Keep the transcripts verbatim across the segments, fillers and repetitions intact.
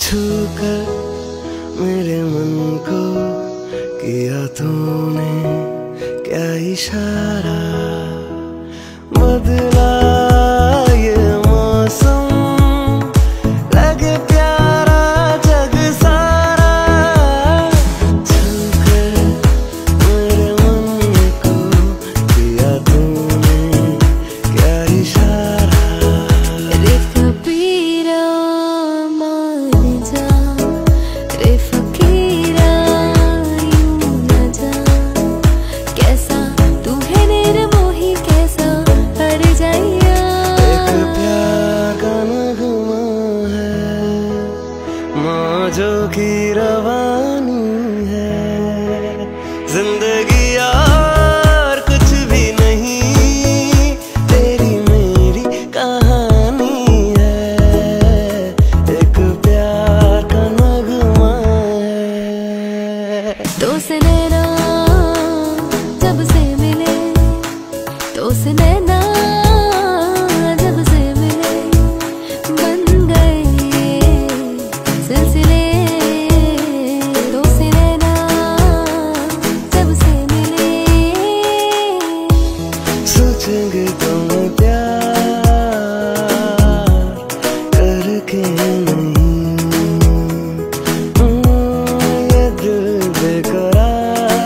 छू कर मेरे मन को किया तूने क्या इशारा, बदला ये मौसम लगे प्यारा जग सारा। छू कर मेरे मन को किया तूने क्या इशारा। रे कबीरा मान जा, रे फकीरा यूं न जा, कैसा तू है निर्मोही कैसा हर जाइया। एक प्यार का नगमा है मौजों की रवानी है, जिंदगी यार कुछ भी नहीं तेरी मेरी कहानी है। एक प्यार का नगमा है। दो से नैना जब से मिले, दो से नैना जब से मिले, बन गए सिलसिले। दो से नैना जब से मिले, सोचेंगे तुम प्यार करके नहीं, ये दिल बेकरार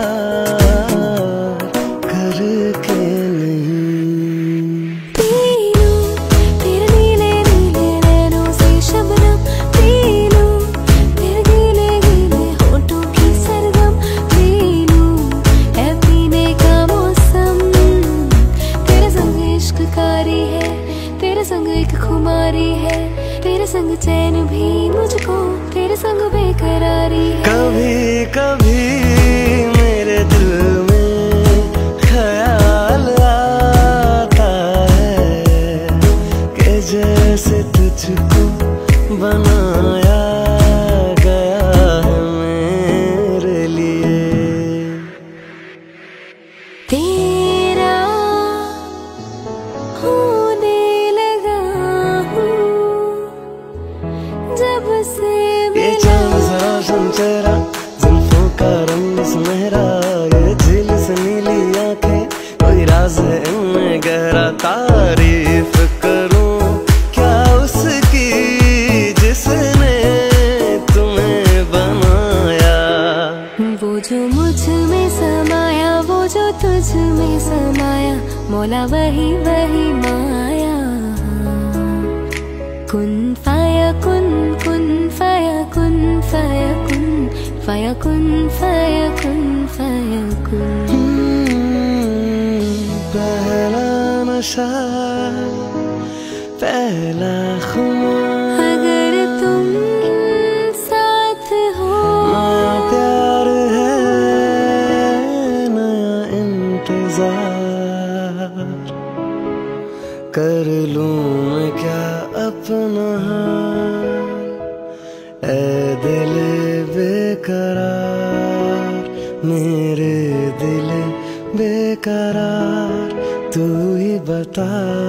करके नहीं। पीलूं तेरे नीले नीले नैनों से शबनम, पीलूं तेरे गीले गीले होठों की सरगम, पीलूं है पीने का मौसम। तेरे संग इश्क कारी है, तेरे संग एक खुमारी है, तेरे संग चैन भी मुझको, तेरे संग बेकरारी है। कभी कभी मेरे दिल में ख्याल आता है कि जैसे तुझको बनाया गया है मेरे लिए। तेरा होने लगा हूँ जब से ये मिला। चांद सा रोशन चेहरा, जुल्फों का रंग सुनहरा, ये झील से नीली आंखें, कोई राज है इनमें गहरा। तारीफ करूं क्या उसकी जिसने तुम्हें बनाया। वो जो मुझ में समाया, वो जो तुझ में समाया, मौला वही वही माया। कुन फाया कुन, कुन फाया कुन, फाया कुन, फाया कुन, फाया कुन, फाया कुन। पहला नशा पहला खुमार, अगर तुम साथ हो, नया प्यार है नया इंतजार। कर लूं मैं क्या अपना हाल, ऐ दिल बेकरार, मेरे दिल बेकरार, तू ही बता।